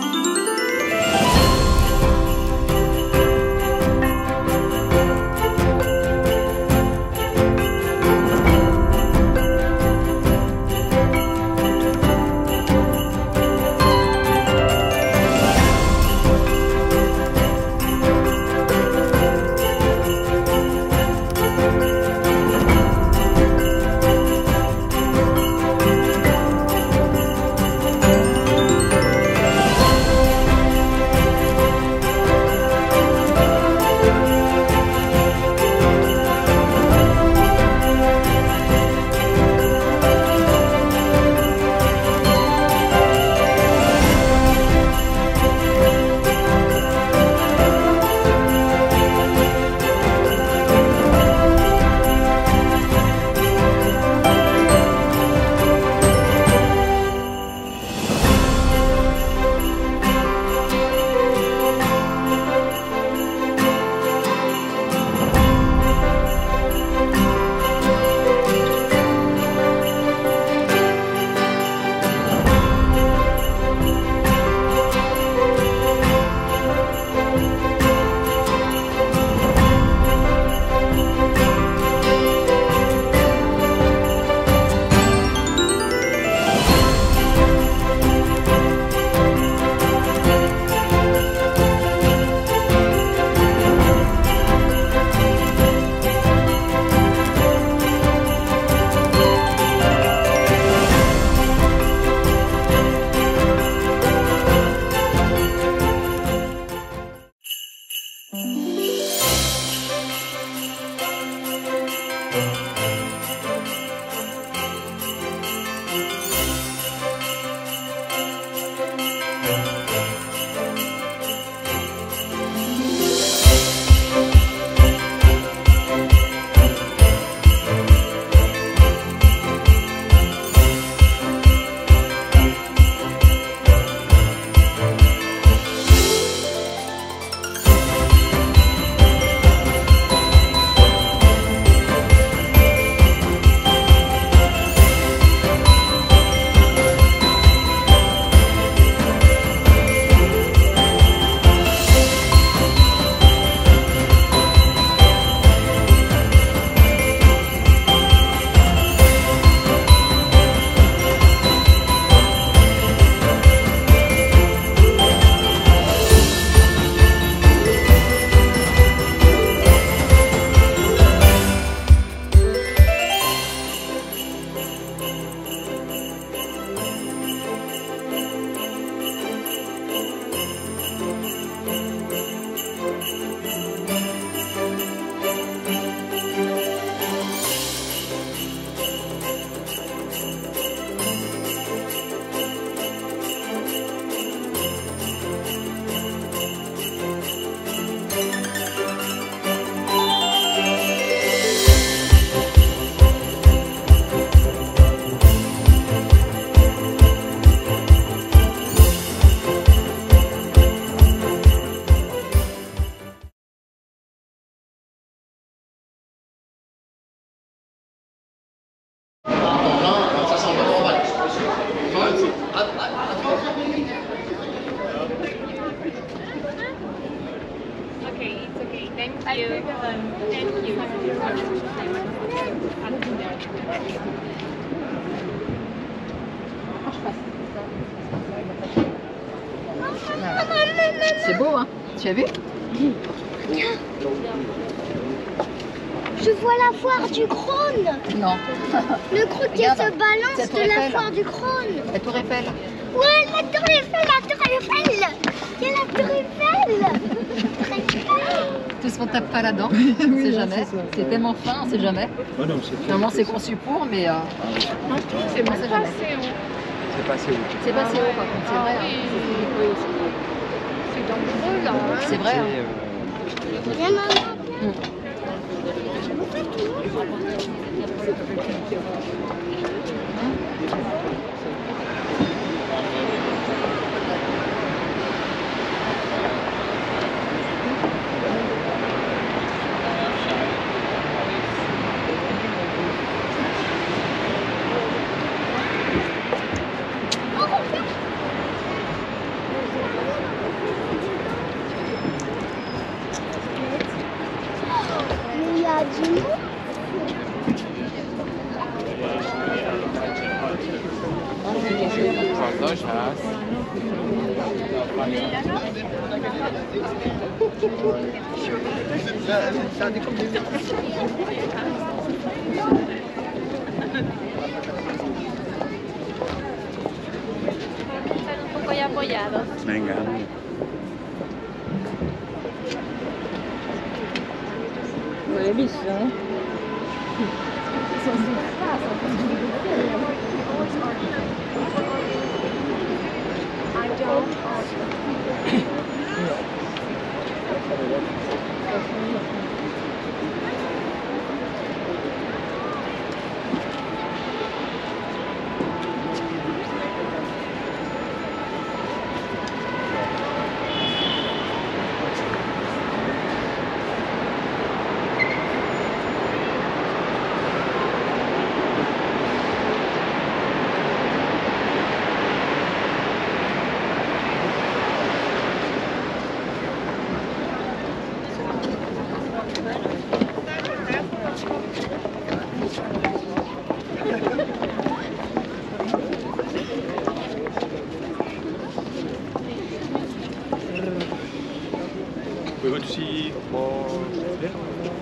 C'est beau, hein? Tu as vu? Je vois la foire du Crône. Non. Le Crône qui se balance de la foire du Crône. La tour Eiffel. Ouais, la tour Eiffel, la tour Eiffel. Il y a la tour Eiffel. Tout se tape pas là-dedans, on sait jamais. C'est tellement fin, on sait jamais. Finalement, c'est conçu pour, mais c'est bon, c'est jamais. C'est pas assez haut. C'est pas assez haut, par contre, c'est vrai. C'est dangereux là. C'est vrai. Viens, maman. Imagine. Santos házz. Un poco ya apoyados. Venga. Vous l'avez vu, hein? We would see more there.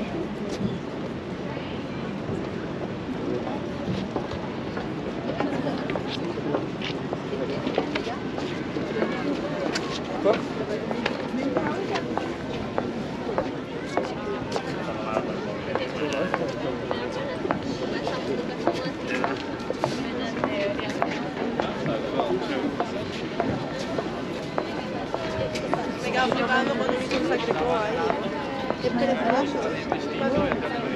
Quoi? Legal, levar no Sacré Cœur.